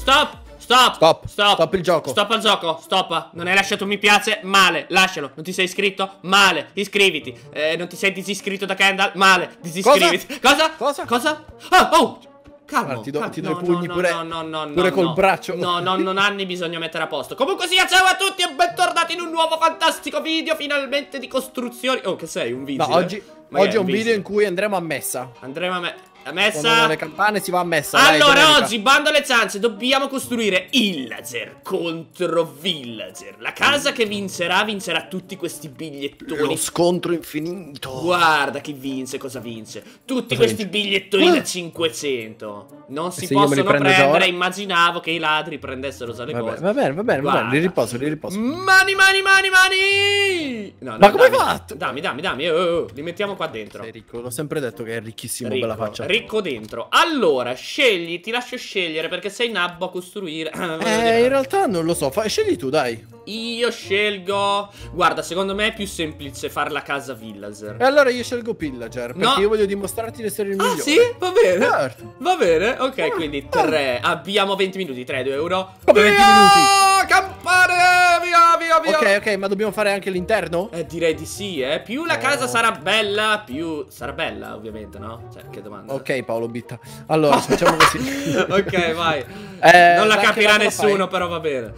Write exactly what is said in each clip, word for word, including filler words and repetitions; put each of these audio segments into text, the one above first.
stop, stop, Stop, stop, stop il gioco. Stop al gioco, stop. Non hai lasciato un mi piace? Male, lascialo. Non ti sei iscritto? Male, iscriviti. eh, Non ti sei disiscritto da Kendall? Male, disiscriviti. Cosa? Cosa? Cosa? Ah, oh, calmo, Guarda, ti do, calmo. ti do no, i pugni no, pure, no, no, no, pure no, col no. braccio. No, no, non hanno bisogno mettere a posto. Comunque sia, ciao a tutti e bentornati in un nuovo fantastico video. Finalmente di costruzioni. Oh, che sei? Un video? No, oggi, oggi è un video in cui andremo a messa. Andremo a me. A Suonano messa. le campane, si va a messa. Allora, dai, domenica. oggi, bando alle ciance, dobbiamo costruire Villager contro Villager. La casa che vincerà, vincerà tutti questi bigliettoni. Lo scontro infinito. Guarda chi vince, cosa vince. Tutti Cosa questi vince? bigliettoni da cinquecento. Non si se io me li possono prendo già prendere. ora? Immaginavo che i ladri prendessero già le Va cose. bene, va bene, va bene, va Guarda. bene, li riposo, li riposo. Mani, mani, mani, mani. No, no, Ma come hai dammi, fatto? Dammi, dammi, dammi. Oh, oh, li mettiamo qua dentro. Sei ricco, l'ho sempre detto che è ricchissimo, Ricco, bella faccia. ricco dentro. Allora, scegli, ti lascio scegliere perché sei nabbo a costruire. Eh, in realtà non lo so, fa... scegli tu, dai. Io scelgo. Guarda, secondo me è più semplice fare la casa Villager. E allora io scelgo Pillager, perché No. io voglio dimostrarti di essere il Ah, migliore. sì? Va bene. Certo. Va bene. Ok, Ah, quindi ah. tre. Abbiamo venti minuti. tre, due, uno. Come venti minuti? Campane! Via, via, via. Ok, ok, ma dobbiamo fare anche l'interno? Eh, direi di sì, eh. Più la No. casa sarà bella, più sarà bella, ovviamente, no? Cioè, che domanda. Ok, Paolo Bitta. Allora, facciamo così. Ok, vai. Eh, Non la da che capirà lato la nessuno, fai? però va bene.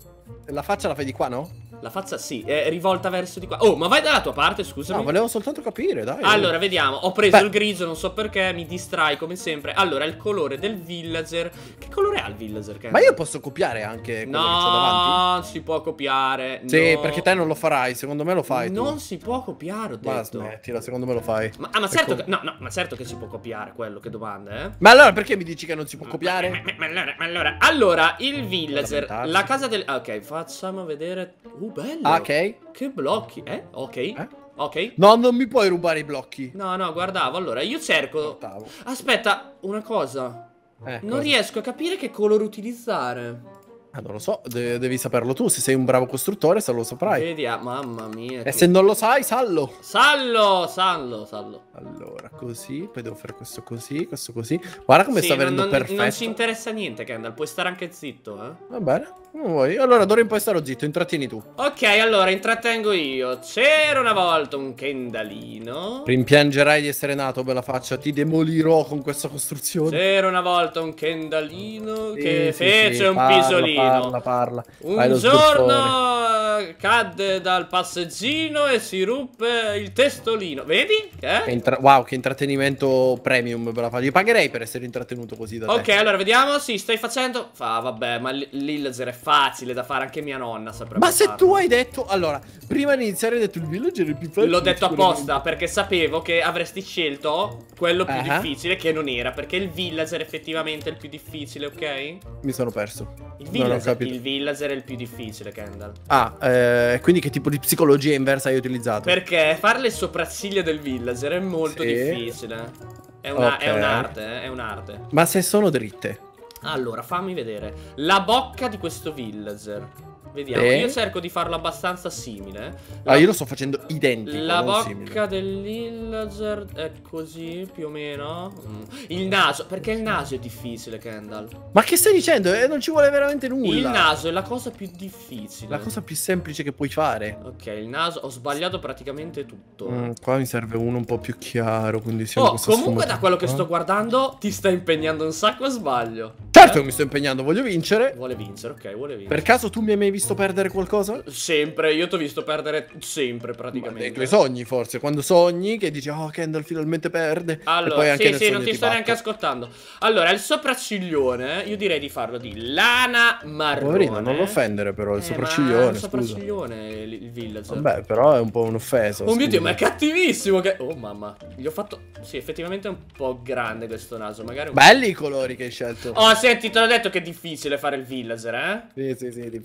La faccia la fai di qua, no? La faccia sì, è rivolta verso di qua. Oh, ma vai dalla tua parte, scusami. No, volevo soltanto capire, dai. Allora, vediamo. Ho preso Beh. il grigio, non so perché, mi distrai come sempre. Allora, il colore del Villager. Che colore ha il Villager? Ken? Ma io posso copiare anche quello che c'ho davanti? No, non si può copiare. Sì, no. perché te non lo farai, secondo me lo fai tu. Non si può copiare, ho Ma detto. smettila, secondo me lo fai. Ma, ah, ma Ecco. certo che, no, no, ma certo che si può copiare quello, che domanda, eh? Ma allora perché mi dici che non si può copiare? Ma, ma- ma allora, ma allora, allora, il Villager, lamentarsi. la casa del... ah, ok, facciamo vedere... Uh, bello. Ah, ok. Che blocchi, eh? Ok. Eh? Ok. No, non mi puoi rubare i blocchi. No, no, guardavo, allora, io cerco... Guardavo. Aspetta, una cosa. Eh, Non cosa? riesco a capire che colore utilizzare. Ah, non lo so, de- devi saperlo tu. Se sei un bravo costruttore, se lo saprai. Vediamo, mamma mia. E che- se non lo sai, sallo. Sallo, sallo, sallo. Allora, così, poi devo fare questo così, questo così. Guarda come Sì, sta non, venendo non, perfetto. non ci interessa niente, Kendall, puoi stare anche zitto, eh. Va bene, come vuoi. Allora, d'ora in poi starò zitto, intrattieni tu. Ok, allora, intrattengo io. C'era una volta un Kendallino. Rimpiangerai di essere nato, bella faccia. Ti demolirò con questa costruzione. C'era una volta un Kendallino Sì, che sì, fece sì, un parla, pisolino. Parla, parla. Un Fai lo giorno sbruffone. eh, cadde dal passeggino e si ruppe il testolino. Vedi? Che? Che intra- wow, che intrattenimento premium, bella faccia. Io pagherei per essere intrattenuto così da te. Ok, allora vediamo. Sì, stai facendo. Ah, vabbè, ma l- l'Illager è facile da fare, anche mia nonna saprebbe Ma se farlo. tu hai detto... Allora, prima di iniziare hai detto il villager è più facile. L'ho detto sicuramente. apposta perché sapevo che avresti scelto quello più Ah. difficile, che non era, perché il Villager effettivamente è il più difficile, ok? Mi sono perso. Il Non ho Villager, capito. il Villager è il più difficile, Kendall. Ah, eh, quindi che tipo di psicologia inversa hai utilizzato? Perché fare le sopracciglia del Villager è molto Sì. difficile. È una- Ok. è un'arte, eh, è un'arte. Ma se sono dritte? Allora, fammi vedere. La bocca di questo Villager. Vediamo, Eh? io cerco di farlo abbastanza simile. La, Ah, io lo sto facendo identico. la non bocca simile. del Villager è così, più o meno. Mm. Il naso, perché il naso è difficile, Kendall. Ma che stai dicendo? Eh, non ci vuole veramente nulla. Il naso è la cosa più difficile. La cosa più semplice che puoi fare. Ok, il naso, ho sbagliato praticamente tutto. Mm, qua mi serve uno un po' più chiaro. Quindi siamo Oh, questa comunque da sfumatura. quello che sto guardando ti sta impegnando un sacco, o sbaglio? Certo Eh? che mi sto impegnando, voglio vincere. Vuole vincere, ok, vuole vincere. Per caso tu mi hai mai visto perdere qualcosa? Sempre, io ti ho visto perdere sempre Ma praticamente. nei tuoi sogni forse, quando sogni che dici oh Kendall finalmente perde. E poi Allora, anche sì, nel sì, sogno non ti sto neanche batto. ascoltando. Allora, il sopracciglione, io direi di farlo di lana marrone. Poverino, non lo offendere però, il Eh, sopracciglione, ma è un scusa. sopracciglione il, il Villager. Vabbè, però è un po' un'offesa. Oh mio Dio, scusa. ma è cattivissimo che... Oh mamma, gli ho fatto... Sì, effettivamente è un po' grande questo naso, magari... Un... Belli i colori che hai scelto. Oh, senti, te l'ho detto che è difficile fare il Villager, eh? Sì, sì, sì, difficilissimo.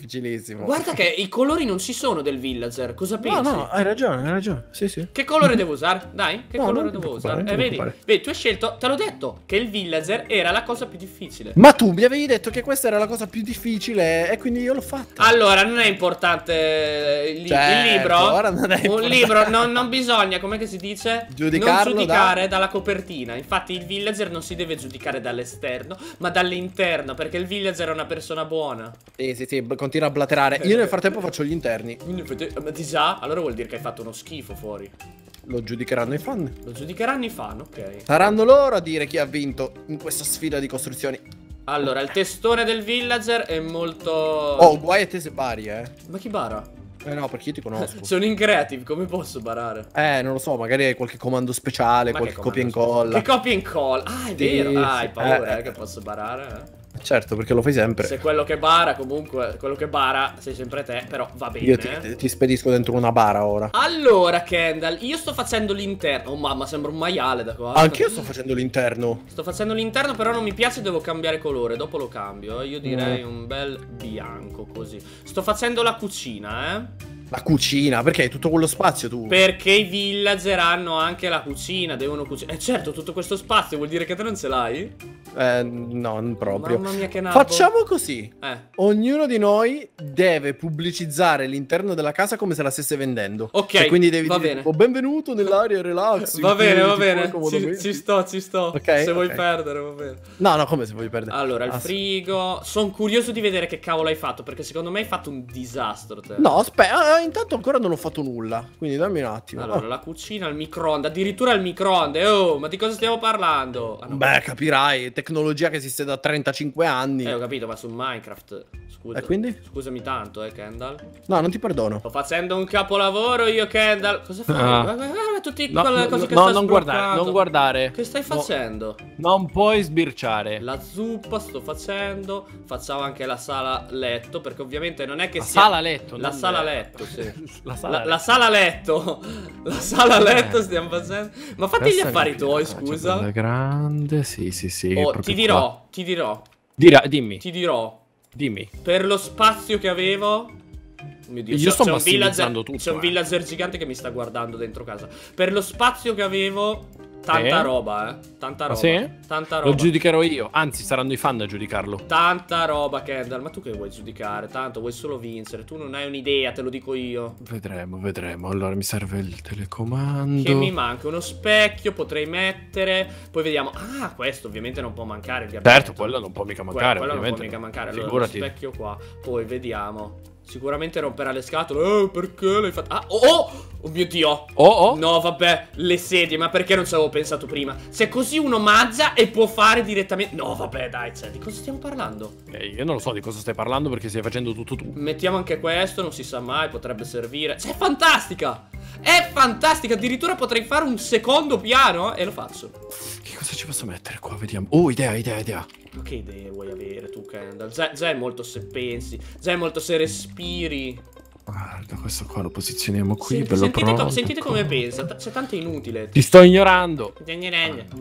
bellissimo. Guarda che i colori non ci sono del villager. Cosa No, pensi? no, hai ragione, hai ragione. Sì, sì. Che colore devo usare? Dai, che No, colore non ti devo preoccupare, usare? non Eh, ti vedi, preoccupare. vedi, tu hai scelto, te l'ho detto, che il villager era la cosa più difficile. Ma tu mi avevi detto che questa era la cosa più difficile e quindi io l'ho fatta. Allora, non è importante eh, il, li- Certo, il libro. ora non è Un importante. libro non, non bisogna, com'è che si dice? Giudicarlo non giudicare da- dalla copertina. Infatti il villager non si deve giudicare dall'esterno, ma dall'interno, perché il villager è una persona buona. Sì, sì, sì, continua a blaterare. Io nel frattempo faccio gli interni. Quindi, fate- ma di già, allora vuol dire che hai fatto uno schifo fuori. Lo giudicheranno i fan. Lo giudicheranno i fan, ok. Saranno loro a dire chi ha vinto in questa sfida di costruzioni. Allora, il testone del villager è molto... Oh, guai a te se bari, eh. Ma chi bara? Eh no, perché io ti conosco. Sono in creative, come posso barare? Eh, non lo so, magari hai qualche comando speciale, Ma qualche che copia e comando incolla. Che copia e incolla? Ah, è Sì, vero. Ah, sì, hai paura, eh. eh, che posso barare, eh. Certo, perché lo fai sempre. Se quello che bara, comunque, quello che bara sei sempre te, però va bene. Io ti, eh. ti spedisco dentro una bara ora. Allora, Kendall, io sto facendo l'interno. Oh, mamma, sembra un maiale da qua. Anch'io sto facendo l'interno. Sto facendo l'interno, però non mi piace, devo cambiare colore. Dopo lo cambio. eh. Io direi Mm. un bel bianco, così. Sto facendo la cucina, eh. La cucina, perché hai tutto quello spazio tu? Perché i villager hanno anche la cucina, devono cucinare. Eh certo, tutto questo spazio vuol dire che te non ce l'hai? Eh, no, non proprio. Mamma mia che nabbo. Facciamo così. Eh. Ognuno di noi deve pubblicizzare l'interno della casa come se la stesse vendendo. Ok, E quindi devi va dire bene. tipo, benvenuto nell'area relax. in Va cui bene, va ti puoi bene. Ci, comodamente- ci sto, ci sto. Ok, Se vuoi ok. perdere, va bene. No, no, come se vuoi perdere. Allora, il Ah, sì. frigo. Sono curioso di vedere che cavolo hai fatto. Perché secondo me hai fatto un disastro te. No, aspetta, eh, intanto ancora non ho fatto nulla. Quindi dammi un attimo. Allora, Ah. la cucina, il microonde. Addirittura il microonde. Oh, ma di cosa stiamo parlando? Ah, no. Beh, capirai, tecnologia che esiste da trentacinque anni. Eh, ho capito, ma su Minecraft. Scusa. E quindi? Scusami tanto, eh, Kendall. No, non ti perdono. Sto facendo un capolavoro io, Kendall. Cosa fai? Ah. Guarda, guarda tutti No, quelle no, cose che no, stai non guardare, sbloccando. non guardare. Che stai No. facendo? Non puoi sbirciare. La zuppa sto facendo. Facciamo anche la sala letto. Perché ovviamente non è che La sia. sala letto. La non- sala letto, sì. La sala La, letto. la sala letto. La sala letto stiamo facendo. Ma fatti gli Questa è affari una tuoi, pianta, scusa. bella grande, sì, sì, sì. Oh, proprio ti qua. dirò, ti dirò, Dira- dimmi, ti dirò. dimmi. Per lo spazio che avevo. Oh mio Dio, Io c'è- sto c'è un massimizzando villager, tutto, c'è un eh. villager gigante che mi sta guardando dentro casa. Per lo spazio che avevo, tanta Eh? roba, eh. Tanta Ah, roba. sì? Tanta Lo roba. giudicherò io. Anzi, saranno i fan a giudicarlo. Tanta roba, Kendall. Ma tu che vuoi giudicare? Tanto vuoi solo vincere. Tu non hai un'idea, te lo dico io. Vedremo, vedremo. Allora mi serve il telecomando. Che mi manca uno specchio, potrei mettere. Poi vediamo. Ah, questo ovviamente non può mancare il gabinetto. Certo, quello non può mica Que- mancare. quello non può ovviamente. mica mancare. Allora, Figurati. lo specchio qua. Poi vediamo. Sicuramente romperà le scatole. Oh, perché l'hai fatto? Ah, oh, oh! Oh mio Dio. Oh, oh. No, vabbè, le sedie, ma perché non ci avevo pensato prima? Se così uno mangia e può fare direttamente. No, vabbè, dai, cioè, di cosa stiamo parlando? Eh, io non lo so di cosa stai parlando perché stai facendo tutto tu. Mettiamo anche questo, non si sa mai, potrebbe servire. Cioè, è fantastica! È fantastica, addirittura potrei fare un secondo piano e lo faccio. Che cosa ci posso mettere qua? Vediamo. Oh, idea, idea, idea. Ma che idee vuoi avere tu, Kendall? Già, già è molto se pensi, già è molto se respiri. Guarda, questo qua lo posizioniamo qui, Senti- bello sentite, co- pronto. sentite come pensa, t- c'è tanto inutile. Ti sto ignorando. Gne, gne, gne.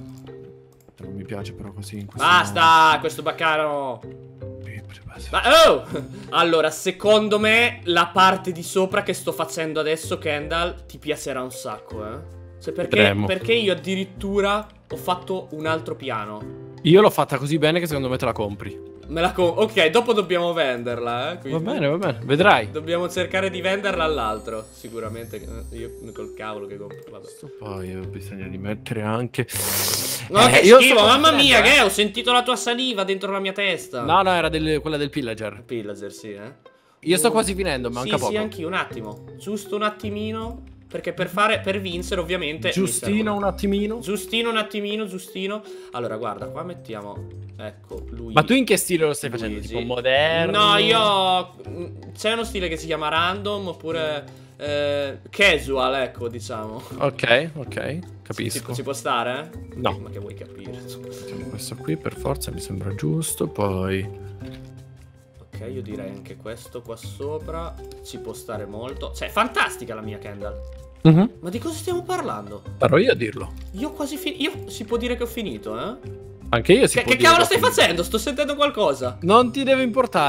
Non mi piace però così in questo Basta, questo baccano. modo. Ma oh! Allora, secondo me la parte di sopra che sto facendo adesso, Kendall, ti piacerà un sacco, eh. Cioè, perché, Vedremo. perché io addirittura ho fatto un altro piano. Io l'ho fatta così bene che secondo me te la compri. Me la com- Ok, dopo dobbiamo venderla, eh. quindi Va bene, va bene. Vedrai. Dobbiamo cercare di venderla all'altro. Sicuramente. eh, Io col cavolo che compro. Vabbè. Poi ho bisogno di mettere anche. No, Eh, che io schifo, sto mamma facendo, mia, eh. che ho sentito la tua saliva dentro la mia testa. No, no, era del- quella del pillager. Pillager, sì, eh. Io sto quasi finendo, manca sì, poco. Sì, anch'io, un attimo. Giusto un attimino. Perché per fare, per vincere, ovviamente. mi Giustino servono- un attimino. Giustino un attimino, giustino. Allora, guarda, qua mettiamo. Ecco, lui. Ma tu in che stile lo stai facendo? Luigi. Tipo moderno? No, io. C'è uno stile che si chiama random oppure. eh, casual, ecco, diciamo. Ok, ok, Ci, capisco. ci può stare? Eh? No. Ma che vuoi capire? Mettiamo questo qui per forza, mi sembra giusto. Poi. Ok, io direi anche questo qua sopra. Ci può stare molto. Cioè, è fantastica la mia Kendall. Mhm. Ma di cosa stiamo parlando? Sarò io a dirlo. Io ho quasi finito. Io si può dire che ho finito, eh? Anche io si Che, può che dire cavolo che ho stai finito. facendo? Sto sentendo qualcosa. Non ti deve importare.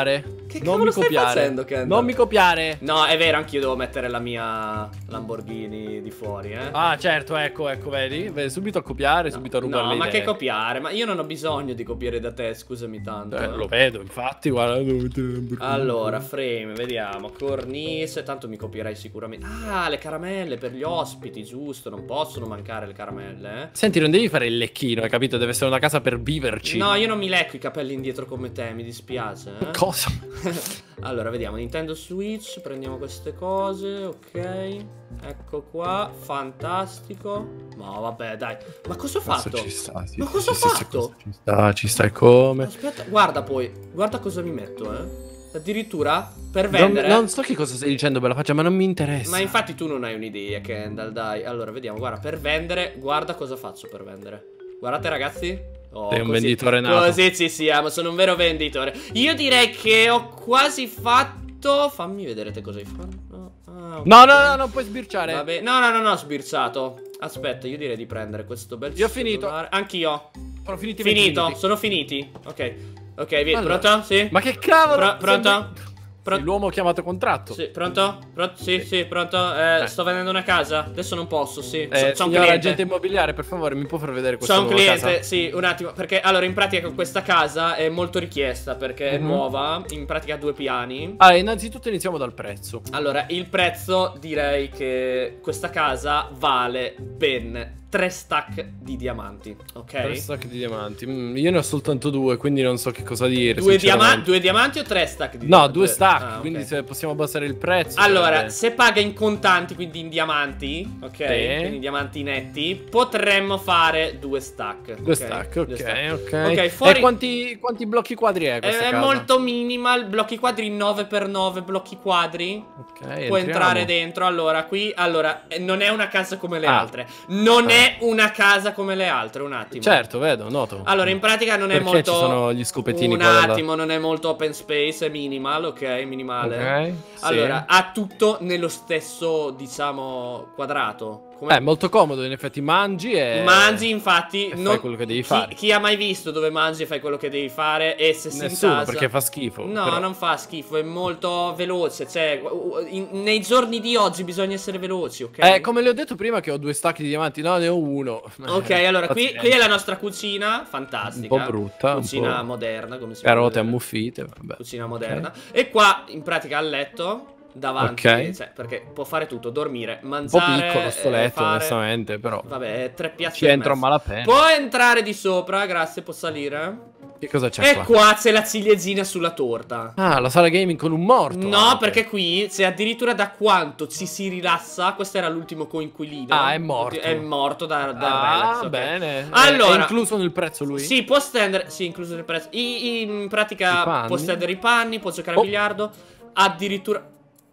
Che Non cavolo mi stai copiare. facendo, Kendall? Non mi copiare. No, è vero, anch'io devo mettere la mia Lamborghini di fuori, eh. Ah, certo, ecco, ecco, vedi? Vedi, subito a copiare, No, subito a rubare no, le ma idee. che copiare? Ma io non ho bisogno di copiare da te, scusami tanto. Eh, eh. lo vedo, infatti, guarda, devo mettere la Lamborghini. Allora, frame, vediamo. Cornice, tanto mi copierai sicuramente. Ah, le caramelle per gli ospiti, giusto. Non possono mancare le caramelle, eh. Senti, non devi fare il lecchino, hai capito? Deve essere una casa per viverci. No, io non mi lecco i capelli indietro come te, mi dispiace, eh. Cosa? Allora, vediamo, Nintendo Switch, prendiamo queste cose, ok. Ecco qua, fantastico. No, vabbè, dai. Ma cosa ho fatto? Ci sta, sì, Ma sì, cosa ho sì, sì, fatto? Ci sta, ci sta, come? Aspetta, guarda poi, guarda cosa mi metto, eh. Addirittura per Non, vendere. non so che cosa stai dicendo, bella faccia, ma non mi interessa. Ma infatti tu non hai un'idea, Kendall, dai. Allora, vediamo, guarda, per vendere, guarda cosa faccio per vendere. Guardate, ragazzi. Oh, Sei un così, venditore nato. Così ci siamo, sono un vero venditore. Io direi che ho quasi fatto. Fammi vedere te cosa hai fatto. Ah, ok. No, no, no, non puoi sbirciare. Vabbè. No, no, no, no, ho sbirciato. Aspetta, io direi di prendere questo bel Io ho finito. cellulare. Anch'io. Sono finiti i venti Finito, minuti. sono finiti. Ok. Ok, via. Allora. Pronto? Sì? Ma che cavolo? Pro- pronto? Sembri- Pro- Sei l'uomo chiamato contratto. Sì, pronto? Pronto? Sì, sì, pronto. Eh, Eh. sto vendendo una casa. Adesso non posso, sì. Eh, So- c'ho un signora cliente. agente immobiliare, per favore, mi può far vedere questa C'ho un nuova cliente, casa? sì, un attimo. Perché allora, in pratica, questa casa è molto richiesta perché è Mhm. nuova. In pratica ha due piani. Allora, innanzitutto iniziamo dal prezzo. Allora, il prezzo direi che questa casa vale ben tre stack di diamanti. Ok? Tre stack di diamanti. Mm, io ne ho soltanto due, quindi non so che cosa dire. Due, sinceramente. diama- due diamanti o tre stack di No, diamanti? due stack. Ah, ok. Quindi se possiamo abbassare il prezzo. Allora, sarebbe- se paga in contanti, quindi in diamanti, ok? Sì. Quindi in diamanti netti, potremmo fare due stack. Due ok? stack, Due ok, stack. ok. Ok, fuori- E quanti, quanti blocchi quadri è questa È casa? molto minimal, blocchi quadri nove per nove blocchi quadri. Ok, Può entriamo. entrare dentro. Allora, qui, allora, eh, non è una casa come le Ah. altre. Non Ah. è una casa come le altre, un attimo. Certo, vedo, noto. Allora, in pratica non è Perché molto. ci sono gli scopettini Un qua dalla- attimo, non è molto open space, è minimal, ok? Minimale. Ok, sì. Allora, ha tutto nello stesso, diciamo, quadrato. Come... Eh, molto comodo, in effetti mangi e... Mangi, infatti, e fai non- quello che devi chi, fare. chi ha mai visto dove mangi e fai quello che devi fare? E se si Nessuno, intasa... perché fa schifo. No, però- non fa schifo, è molto veloce. Cioè, in- nei giorni di oggi bisogna essere veloci, ok? Eh, come le ho detto prima che ho due stacchi di diamanti, no, ne ho uno. Ok, allora qui, Pazienza. qui è la nostra cucina, fantastica. Un po' brutta, un Cucina po' moderna, come si può Carote vedere. ammuffite, vabbè. Cucina moderna. E qua, in pratica, al letto, davanti, Ok. cioè, perché può fare tutto, dormire, Un po' mangiare, piccolo sto eh, letto, fare... onestamente, però. Vabbè, tre piazze Ci e entro a mezzo. malapena. Può entrare di sopra, grazie, può salire. Che cosa c'è E qua? qua c'è la ciliegina sulla torta. Ah, la sala gaming con un morto. No, anche. perché qui c'è addirittura da quanto ci si rilassa. Questo era l'ultimo coinquilino. Ah, è morto. È morto da, dal Ah, relax. ok. bene. Allora, È incluso nel prezzo lui? Sì, può stendere. Sì, incluso nel prezzo. I- i- in I pratica panni? può stendere i panni, può giocare a Oh. biliardo. Addirittura.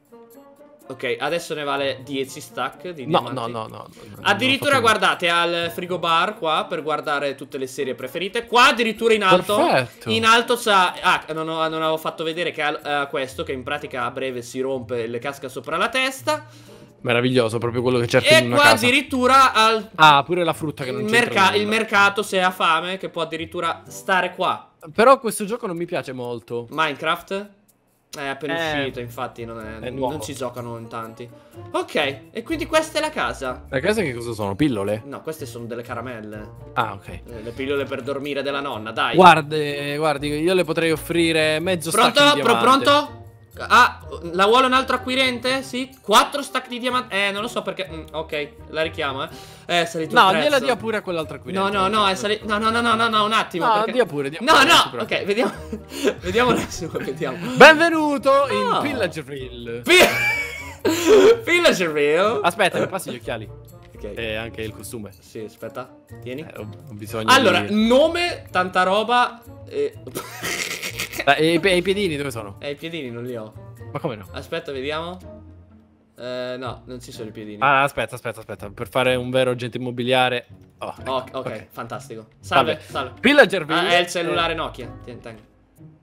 Ok, adesso ne vale dieci stack di No, diamanti. no, no, no. no, Addirittura non ho fatto guardate al frigo bar qua per guardare tutte le serie preferite. Qua addirittura in alto. Perfetto. In alto c'ha. Ah, non, ho- non avevo fatto vedere che ha eh, questo che in pratica a breve si rompe e le casca sopra la testa. niente. Meraviglioso, proprio quello che cerco E in una qua casa. addirittura al Ah, pure la frutta che non il, c'entra merca- nulla. il mercato se ha fame che può addirittura stare qua. Però questo gioco non mi piace molto. Minecraft? È appena Eh, uscito, infatti non, è- è non nuovo. ci giocano in tanti. Ok, e quindi questa è la casa. Le case che cosa sono? Pillole? No, queste sono delle caramelle. Ah, ok. Eh, Le pillole per dormire della nonna, dai. Guardi, guardi, io le potrei offrire mezzo Pronto? stack di Pro- diamante. pronto? Ah, la vuole un altro acquirente? Sì? Quattro stack di diamanti. Eh, non lo so perché. Mm, ok, la richiamo, eh. Eh, è salito No, il prezzo. gliela dia pure a quell'altra qui. No, no, no, è salito. No, no, no, no, no, no, un attimo. No, perché... dia pure, dia No, pure, non si no, preoccupi. ok, vediamo. Vediamo un attimo, vediamo. Benvenuto in Oh. Pillagerville. Pi- Villagerville. Aspetta, mi passi gli occhiali. Ok. E anche il costume. Sì, aspetta. Tieni. Eh, ho, ho bisogno Allora, di... nome, tanta roba. E... Eh, e, i, e i piedini dove sono? eh, i piedini non li ho. Ma come no? Aspetta, vediamo. Eh, no, non ci sono i piedini. Ah, aspetta, aspetta, aspetta. Per fare un vero agente immobiliare. Oh, Oh, ok, ok. fantastico. Salve, Vabbè. salve. Pillagerville. Ah, è il cellulare Nokia. Tieni, tengo.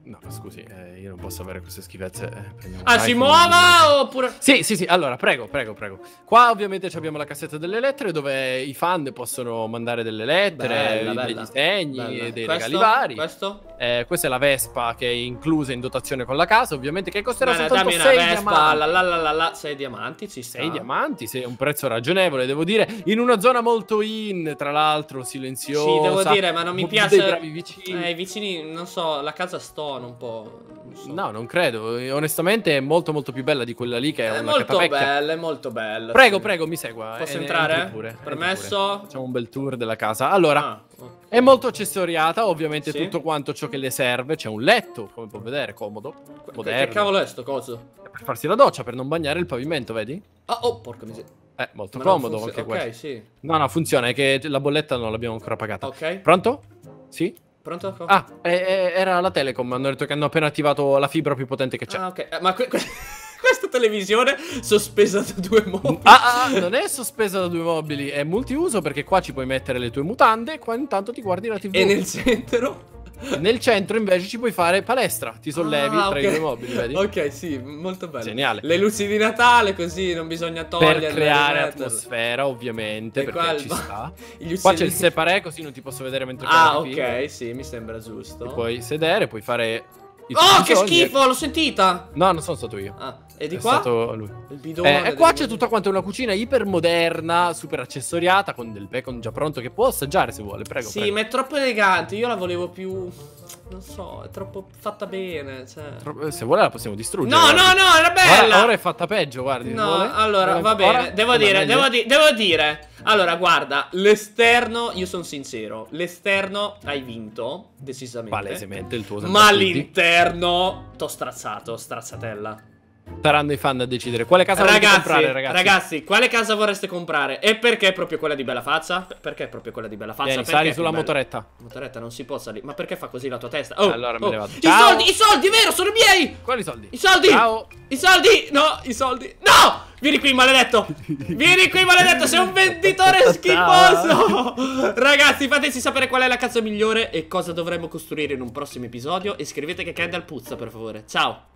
No, scusi, eh, io non posso avere queste schifezze. Eh, prendiamo Ah, un si iPhone. muova oppure... Sì, sì, sì, allora, prego, prego, prego. Qua ovviamente abbiamo la cassetta delle lettere dove i fan possono mandare delle lettere, Bella, dei bella, disegni, bella. dei Questo? regali vari. Questo? Eh, questa è la Vespa che è inclusa in dotazione con la casa, ovviamente, che costerà Bene, soltanto dammi sei una Vespa, diamanti. la la la la la, sei diamanti, ci sta. sei diamanti, sì, è un prezzo ragionevole, devo dire, in una zona molto in, tra l'altro, silenziosa. Sì, devo dire, ma non mi con piace... dei bravi vicini. Eh, i vicini, non so, la casa stona un po'. Non so. No, non credo. eh, Onestamente è molto molto più bella di quella lì che è, È una molto catapecchia. bella, è molto bella. Prego, sì. prego, mi segua. Posso eh, entrare? entri pure, entri Permesso? pure. Facciamo un bel tour della casa. Allora, Ah, ok. è molto accessoriata, ovviamente Sì. tutto quanto ciò che le serve. C'è un letto, come può vedere, comodo, Che- moderno. Che cavolo è sto coso? Per farsi la doccia, per non bagnare il pavimento, vedi? Ah, oh, porca miseria. È molto Ma non comodo funziona- anche questo. Ok, sì. No, no, funziona, è che la bolletta non l'abbiamo ancora pagata. Ok. Pronto? Sì? Pronto? Ah, eh, eh, era la Telecom, hanno detto che hanno appena attivato la fibra più potente che c'è. Ah, ok. Eh, ma que- que- questa televisione sospesa da due mobili. Ah, ah, non è sospesa da due mobili, è multiuso perché qua ci puoi mettere le tue mutande e qua intanto ti guardi la tivù. E nel centro? Nel centro invece ci puoi fare palestra, ti sollevi Ah, tra ok. i due mobili, vedi? Ok, sì, molto bello. Geniale. Le luci di Natale, così non bisogna toglierle. Per creare rimetterle. atmosfera, ovviamente, E qua perché il ci ba- sta. Gli Qua c'è il uccellini- separé, così non ti posso vedere mentre Ah, carichi. ok, sì, mi sembra giusto. Ti puoi sedere, puoi fare i Oh, tuoi che bisogni. schifo, l'ho sentita. No, non sono stato io. Ah, e di È qua? stato lui. Il bidone. Eh, e qua devi- c'è tutta quanta una cucina ipermoderna, super accessoriata, con del bacon già pronto che può assaggiare se vuole. Prego, Sì, prego. ma è troppo elegante. Io la volevo più. Non so, è troppo fatta bene. Cioè. Tro- Se vuole la possiamo distruggere. No, guardi. no, no, era bella. Ora, ora è fatta peggio, guardi. No, vuole? allora, Vuole va ancora? bene. Devo Com'è dire, meglio? devo, di- devo dire. Allora, guarda, l'esterno, io sono sincero. L'esterno hai vinto, decisamente. Palesemente il tuo Ma sempre tutti. l'interno, t'ho strazzato, strazzatella. Saranno i fan a decidere quale casa volete Ragazzi, comprare, ragazzi. ragazzi, quale casa vorreste comprare? E perché proprio quella di Bella Faccia? Perché proprio quella di Bella Faccia? Vieni, Perché sali è sulla più bella? motoretta. Motoretta non si può salire. Ma perché fa così la tua testa? Oh, Allora me oh. ne vado. I Ciao. soldi, i soldi, vero, sono miei! Quali soldi? I soldi! Ciao. I soldi! No, i soldi! No! Vieni qui, maledetto! Vieni qui, maledetto! Sei un venditore schifoso! Ragazzi, fateci sapere qual è la casa migliore e cosa dovremmo costruire in un prossimo episodio. E scrivete che Kendall puzza, per favore. Ciao!